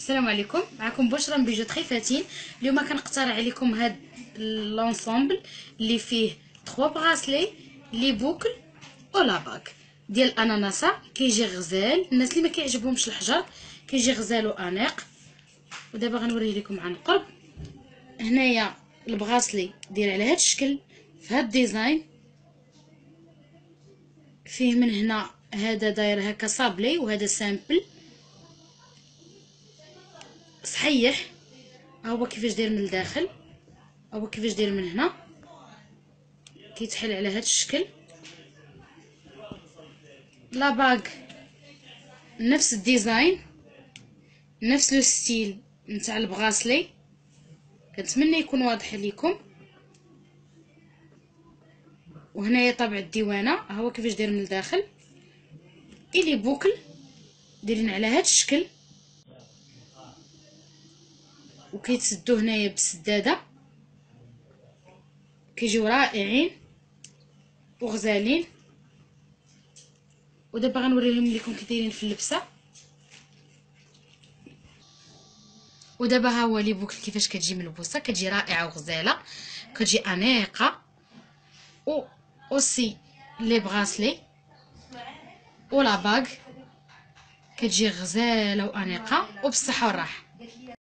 السلام عليكم، معكم بشرى من بيجو تري فاتين. اليوم كنقترح عليكم هاد لونسومبل اللي فيه 3 براسلي لي بوكل او لا باك ديال الاناناسه. كيجي غزال، الناس اللي ما كيعجبهمش الحجر كيجي غزال وانيق. ودابا غنوريه لكم عن قرب. هنايا البغاسلي داير على هاد الشكل في هاد الديزاين، فيه من هنا هذا داير هكا صابلي وهذا سامبل صحيح. هو كيفاش داير من الداخل، هو كيفاش داير من هنا، كيتحل على هذا الشكل. لا باغ نفس الديزاين، نفس لو ستيل نتاع البغاسلي. كنتمنى يكون واضح لكم. وهنايا طابع الديوانه، هو كيفاش داير من الداخل. الي بوكل دايرين على هذا الشكل وكيتسدو هنايا بالسداده، كيجيو رائعين وغزالين. ودابا غنوريهم لكم كي دايرين في اللبسه. ودابا ها هو لي بوكل كيفاش كتجي ملبوسه، كتجي رائعه وغزاله، كتجي انيقه. و اوسي لي بغاسلي ولا باغ كتجي غزاله وانيقه وبالصحه والراحه.